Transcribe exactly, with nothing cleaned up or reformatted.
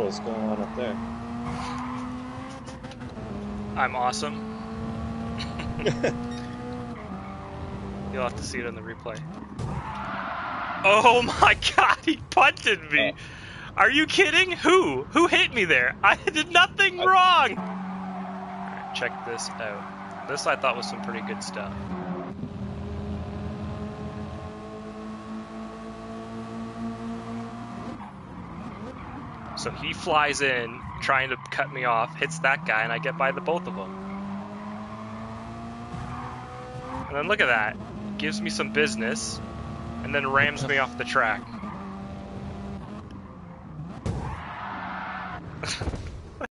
what's going on up there. I'm awesome. You'll have to see it in the replay. Oh my god, he punted me! Oh. Are you kidding? Who? Who hit me there? I did nothing I... wrong! Alright, check this out. This I thought was some pretty good stuff. So he flies in, trying to cut me off, hits that guy, and I get by the both of them. And then look at that. Gives me some business, and then rams me off the track.